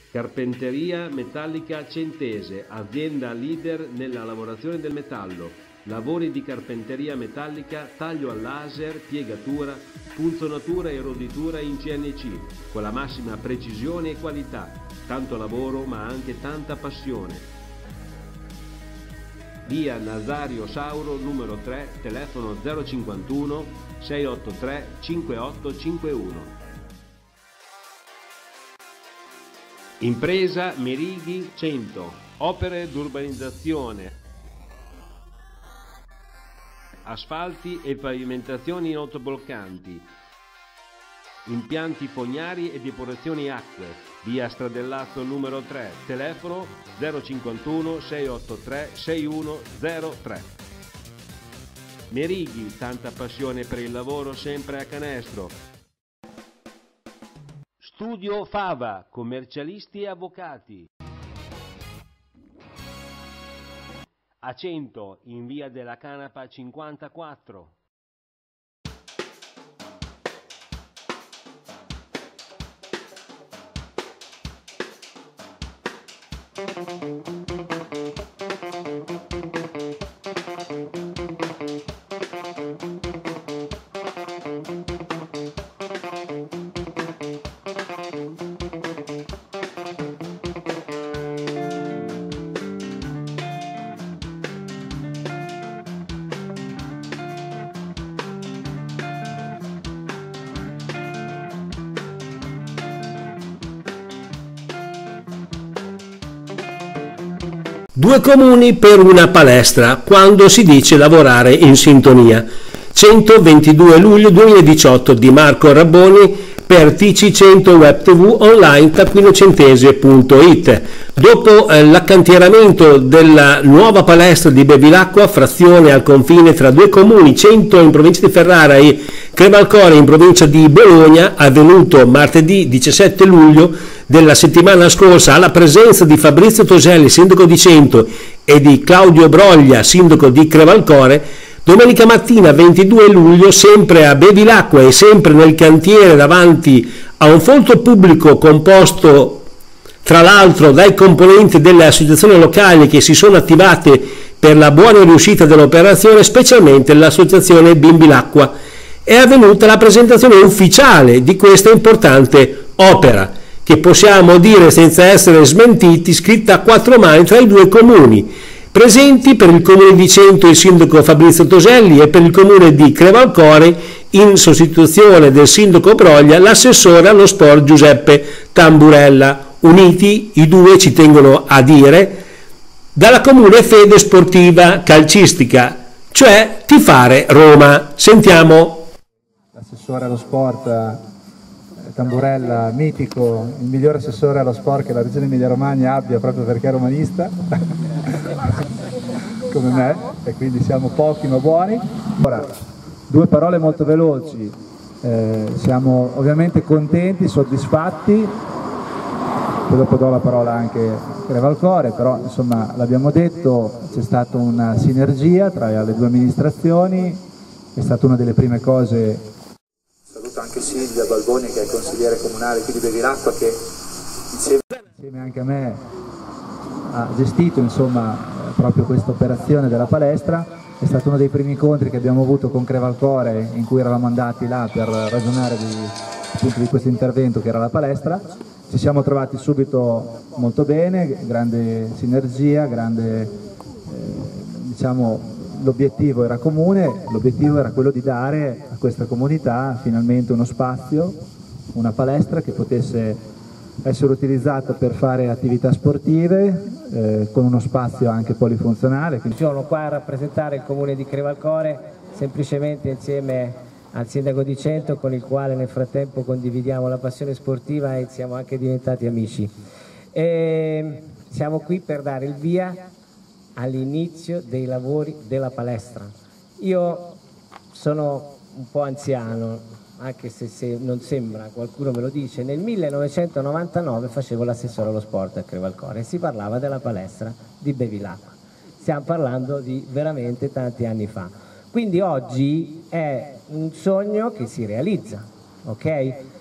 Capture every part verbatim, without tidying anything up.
Carpenteria Metallica Centese, azienda leader nella lavorazione del metallo. Lavori di carpenteria metallica, taglio al laser, piegatura, punzonatura e roditura in C N C, con la massima precisione e qualità. Tanto lavoro ma anche tanta passione. Via Nazario Sauro numero tre, telefono zero cinquantuno sei otto tre cinque otto cinque uno. Impresa Merighi cento, opere d'urbanizzazione, asfalti e pavimentazioni autobloccanti, impianti fognari e depurazioni acque, via Stradellazzo numero tre, telefono zero cinquantuno sei otto tre sei uno zero tre. Merighi, tanta passione per il lavoro sempre a canestro. Studio Fava, commercialisti e avvocati. A cento, in via della Canapa cinquantaquattro. Due comuni per una palestra, quando si dice lavorare in sintonia. centoventidue luglio duemiladiciotto di Marco Rabboni per T C cento Web T V online tappinocentese punto it. Dopo eh, l'accantieramento della nuova palestra di Bevilacqua, frazione al confine tra due comuni, cento in provincia di Ferrara e Crevalcore in provincia di Bologna, avvenuto martedì diciassette luglio della settimana scorsa, alla presenza di Fabrizio Toselli, sindaco di Cento, e di Claudio Broglia, sindaco di Crevalcore, domenica mattina ventidue luglio, sempre a Bevilacqua e sempre nel cantiere davanti a un folto pubblico composto tra l'altro dai componenti delle associazioni locali che si sono attivate per la buona riuscita dell'operazione, specialmente l'associazione Bimbilacqua, è avvenuta la presentazione ufficiale di questa importante opera, che possiamo dire senza essere smentiti, scritta a quattro mani tra i due comuni. Presenti per il comune di Cento il sindaco Fabrizio Toselli e per il comune di Crevalcore, in sostituzione del sindaco Broglia, l'assessore allo sport Giuseppe Tamburella. Uniti i due, ci tengono a dire, dalla comune fede sportiva calcistica, cioè tifare Roma. Sentiamo. L'assessore allo sport Tamburella, mitico, il miglior assessore allo sport che la regione Emilia-Romagna abbia, proprio perché è romanista come me, e quindi siamo pochi ma buoni. Ora, due parole molto veloci. Eh, siamo ovviamente contenti, soddisfatti, poi dopo do la parola anche a Crevalcore, però insomma l'abbiamo detto, c'è stata una sinergia tra le due amministrazioni, è stata una delle prime cose. Saluto anche Silvia Balboni, che è consigliere comunale qui di Bevilacqua, che insieme, insieme anche a me ha gestito insomma proprio questa operazione della palestra. È stato uno dei primi incontri che abbiamo avuto con Crevalcore, in cui eravamo andati là per ragionare di, appunto, di questo intervento che era la palestra. Ci siamo trovati subito molto bene, grande sinergia, grande, eh, diciamo, l'obiettivo era comune, l'obiettivo era quello di dare a questa comunità finalmente uno spazio, una palestra che potesse essere utilizzata per fare attività sportive, eh, con uno spazio anche polifunzionale. Quindi sono qua a rappresentare il comune di Crevalcore, semplicemente insieme al sindaco di Cento, con il quale nel frattempo condividiamo la passione sportiva e siamo anche diventati amici. E siamo qui per dare il via all'inizio dei lavori della palestra. Io sono un po' anziano, anche se, se non sembra, qualcuno me lo dice. Nel millenovecentonovantanove facevo l'assessore allo sport a Crevalcore e si parlava della palestra di Bevilacqua. Stiamo parlando di veramente tanti anni fa. Quindi oggi è un sogno che si realizza, ok?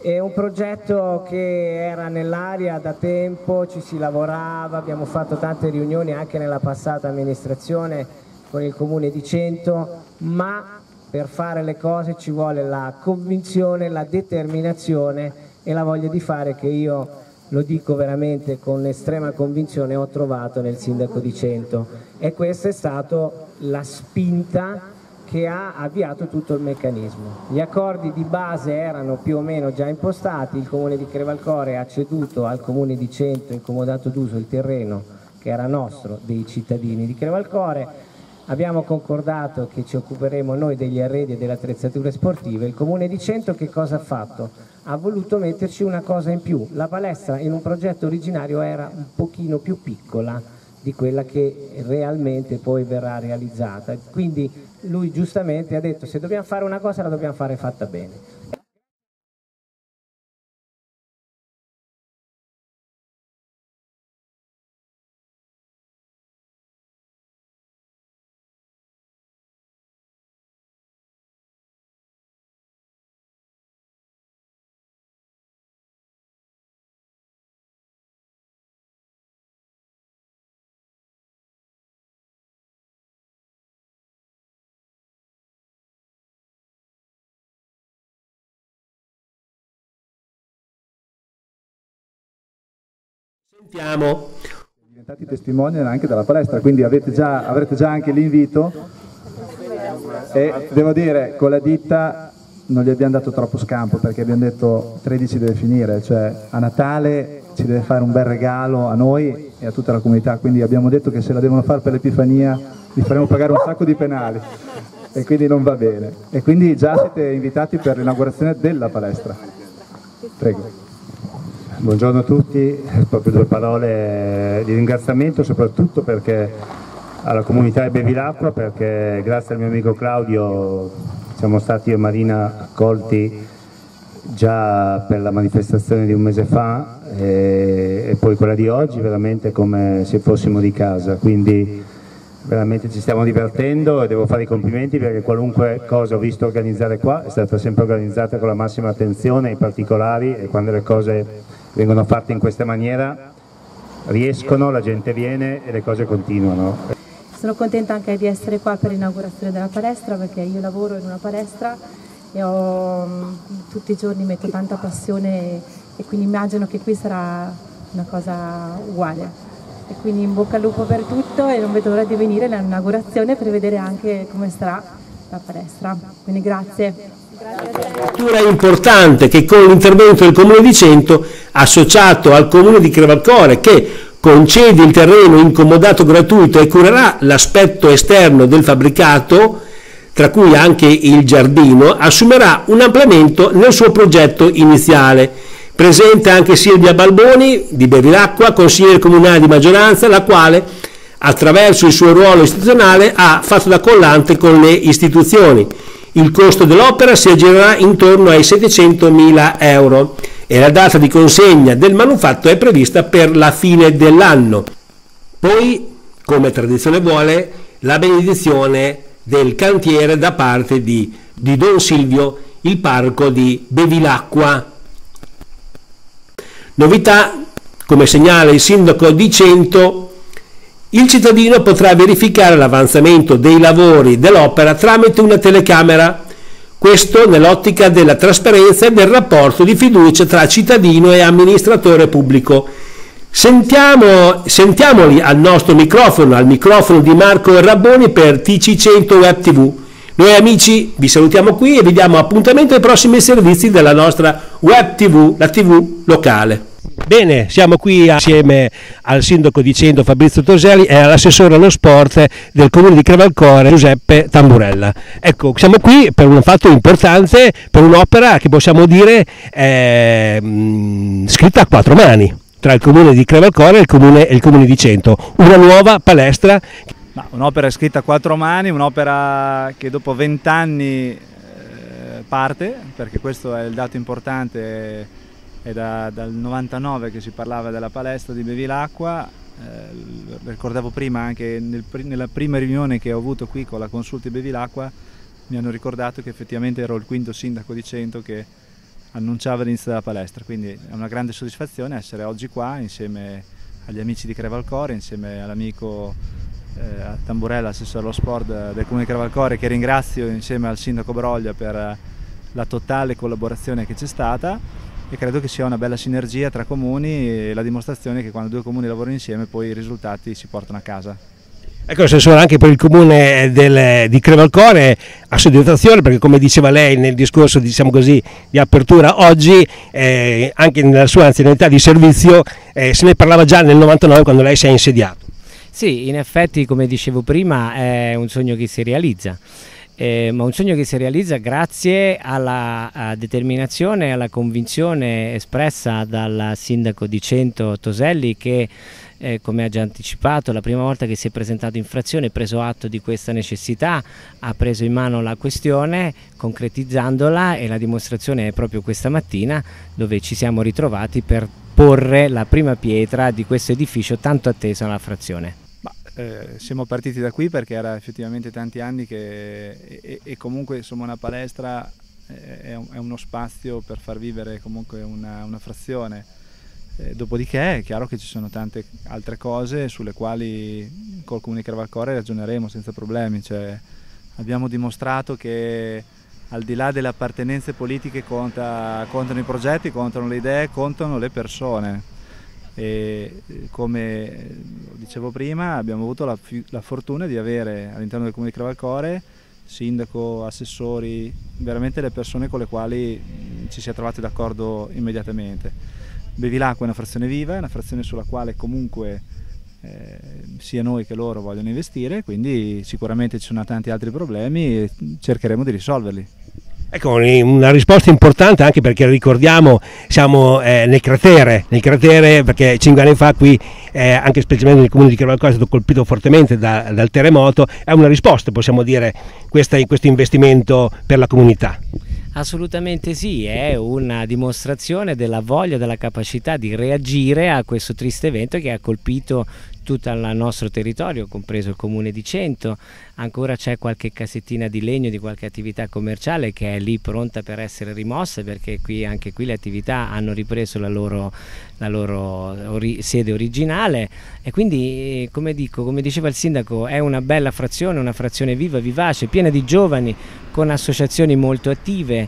È un progetto che era nell'aria da tempo, ci si lavorava, abbiamo fatto tante riunioni anche nella passata amministrazione con il Comune di Cento, ma per fare le cose ci vuole la convinzione, la determinazione e la voglia di fare, che io lo dico veramente con estrema convinzione ho trovato nel sindaco di Cento, e questa è stata la spinta che ha avviato tutto il meccanismo. Gli accordi di base erano più o meno già impostati, il Comune di Crevalcore ha ceduto al Comune di Cento in comodato d'uso il terreno che era nostro, dei cittadini di Crevalcore, abbiamo concordato che ci occuperemo noi degli arredi e delle attrezzature sportive. Il Comune di Cento che cosa ha fatto? Ha voluto metterci una cosa in più, la palestra in un progetto originario era un pochino più piccola di quella che realmente poi verrà realizzata, quindi lui giustamente ha detto se dobbiamo fare una cosa la dobbiamo fare fatta bene. Sentiamo. Diventati testimonial anche della palestra, quindi avete già, avrete già anche l'invito, e devo dire con la ditta non gli abbiamo dato troppo scampo, perché abbiamo detto tredici deve finire, cioè a Natale ci deve fare un bel regalo a noi e a tutta la comunità, quindi abbiamo detto che se la devono fare per l'Epifania li faremo pagare un sacco di penali e quindi non va bene, e quindi già siete invitati per l'inaugurazione della palestra. Prego. Buongiorno a tutti, proprio due parole di ringraziamento soprattutto perché alla comunità di Bevilacqua, perché grazie al mio amico Claudio siamo stati io e Marina accolti già per la manifestazione di un mese fa e, e poi quella di oggi veramente come se fossimo di casa, quindi veramente ci stiamo divertendo e devo fare i complimenti perché qualunque cosa ho visto organizzare qua è stata sempre organizzata con la massima attenzione ai particolari, e quando le cose vengono fatte in questa maniera riescono, la gente viene e le cose continuano. Sono contenta anche di essere qua per l'inaugurazione della palestra, perché io lavoro in una palestra e ho, tutti i giorni metto tanta passione e quindi immagino che qui sarà una cosa uguale. E quindi in bocca al lupo per tutto e non vedo l'ora di venire all'inaugurazione per vedere anche come sarà la palestra. Quindi grazie. È importante che con l'intervento del Comune di Cento, associato al Comune di Crevalcore, che concede il terreno in comodato gratuito e curerà l'aspetto esterno del fabbricato, tra cui anche il giardino, assumerà un ampliamento nel suo progetto iniziale. Presente anche Silvia Balboni di Bevilacqua, consigliere comunale di maggioranza, la quale attraverso il suo ruolo istituzionale ha fatto da collante con le istituzioni. Il costo dell'opera si aggirerà intorno ai settecentomila euro e la data di consegna del manufatto è prevista per la fine dell'anno. Poi, come tradizione vuole, la benedizione del cantiere da parte di, di Don Silvio, il parroco di Bevilacqua. Novità, come segnala il sindaco di Cento, il cittadino potrà verificare l'avanzamento dei lavori dell'opera tramite una telecamera, questo nell'ottica della trasparenza e del rapporto di fiducia tra cittadino e amministratore pubblico. Sentiamo, sentiamoli al nostro microfono, al microfono di Marco Rabboni per T C cento Web T V. Noi amici vi salutiamo qui e vi diamo appuntamento ai prossimi servizi della nostra Web T V, la tivù locale. Bene, siamo qui assieme al sindaco di Cento Fabrizio Toselli e all'assessore allo sport del Comune di Crevalcore Giuseppe Tamburella. Ecco, siamo qui per un fatto importante, per un'opera che possiamo dire è mh, scritta a quattro mani tra il Comune di Crevalcore e il Comune, e il Comune di Cento, una nuova palestra. Un'opera scritta a quattro mani, un'opera che dopo vent'anni eh, parte, perché questo è il dato importante. È da, dal novantanove che si parlava della palestra di Bevilacqua, eh, ricordavo prima anche nel, nella prima riunione che ho avuto qui con la Consulti Bevilacqua, mi hanno ricordato che effettivamente ero il quinto sindaco di Cento che annunciava l'inizio della palestra, quindi è una grande soddisfazione essere oggi qua insieme agli amici di Crevalcore, insieme all'amico eh, a Tamburella, assessore allo sport del comune di Crevalcore, che ringrazio insieme al sindaco Broglia per la totale collaborazione che c'è stata, e credo che sia una bella sinergia tra comuni e la dimostrazione che quando due comuni lavorano insieme poi i risultati si portano a casa. Ecco, assessore, anche per il comune del, di Crevalcore a soddisfazione, perché come diceva lei nel discorso, diciamo così, di apertura oggi, eh, anche nella sua anzianità di servizio, eh, se ne parlava già nel novantanove quando lei si è insediato. Sì, in effetti, come dicevo prima, è un sogno che si realizza. Eh, ma un sogno che si realizza grazie alla, alla determinazione e alla convinzione espressa dal sindaco di Cento Toselli, che eh, come ha già anticipato, la prima volta che si è presentato in frazione, preso atto di questa necessità, ha preso in mano la questione concretizzandola, e la dimostrazione è proprio questa mattina, dove ci siamo ritrovati per porre la prima pietra di questo edificio tanto atteso alla frazione. Eh, siamo partiti da qui perché era effettivamente tanti anni che e, e comunque insomma una palestra è, un, è uno spazio per far vivere comunque una, una frazione, eh, dopodiché è chiaro che ci sono tante altre cose sulle quali col comune di Crevalcore ragioneremo senza problemi, cioè, abbiamo dimostrato che al di là delle appartenenze politiche conta, contano i progetti, contano le idee, contano le persone. E come dicevo prima, abbiamo avuto la, la fortuna di avere all'interno del comune di Crevalcore sindaco, assessori, veramente le persone con le quali ci si è trovati d'accordo immediatamente. Bevilacqua è una frazione viva, è una frazione sulla quale comunque eh, sia noi che loro vogliono investire, quindi sicuramente ci sono tanti altri problemi e cercheremo di risolverli. Ecco, una risposta importante, anche perché ricordiamo siamo eh, nel cratere, nel cratere perché cinque anni fa qui, eh, anche specialmente nel comune di Crevalcore, è stato colpito fortemente da, dal terremoto. È una risposta, possiamo dire, questa, questo investimento per la comunità? Assolutamente sì, è una dimostrazione della voglia, della capacità di reagire a questo triste evento che ha colpito tutto il nostro territorio, compreso il comune di Cento. Ancora c'è qualche casettina di legno di qualche attività commerciale che è lì pronta per essere rimossa, perché qui, anche qui le attività hanno ripreso la loro, la loro ori sede originale, e quindi come, dico, come diceva il sindaco, è una bella frazione, una frazione viva, vivace, piena di giovani, con associazioni molto attive,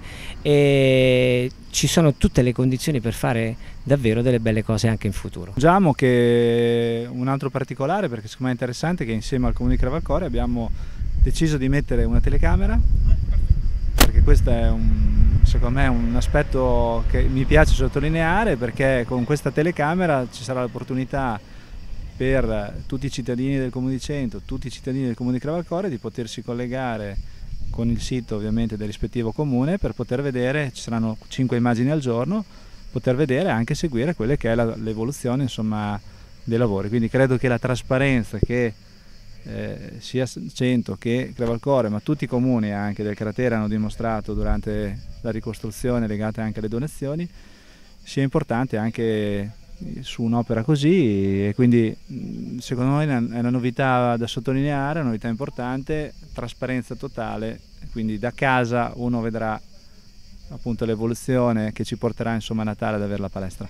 e ci sono tutte le condizioni per fare davvero delle belle cose anche in futuro. Diciamo che un altro particolare, perché secondo me è interessante, che insieme al comune di Crevalcore abbiamo deciso di mettere una telecamera, perché questo è un, secondo me un aspetto che mi piace sottolineare, perché con questa telecamera ci sarà l'opportunità per tutti i cittadini del comune di Cento, tutti i cittadini del comune di Crevalcore, di potersi collegare con il sito ovviamente del rispettivo comune per poter vedere, ci saranno cinque immagini al giorno, poter vedere e anche seguire quelle che è l'evoluzione insomma dei lavori. Quindi credo che la trasparenza che eh, sia Cento che Crevalcore, ma tutti i comuni anche del cratere hanno dimostrato durante la ricostruzione legata anche alle donazioni, sia importante anche su un'opera così, e quindi secondo noi è una novità da sottolineare, una novità importante, trasparenza totale, quindi da casa uno vedrà appunto l'evoluzione che ci porterà insomma a Natale ad avere la palestra.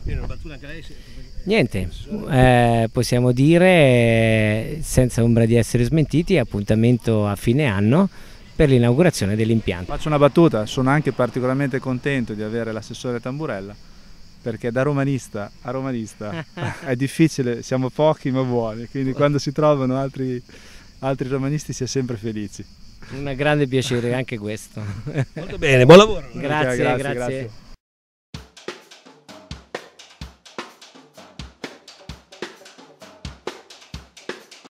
Niente, eh, possiamo dire senza ombra di essere smentiti, appuntamento a fine anno per l'inaugurazione dell'impianto. Faccio una battuta, sono anche particolarmente contento di avere l'assessore Tamburella, perché da romanista a romanista è difficile, siamo pochi ma buoni, quindi quando si trovano altri, altri romanisti si è sempre felici. Un grande piacere anche questo. Molto bene, buon lavoro. Grazie, grazie, grazie. grazie.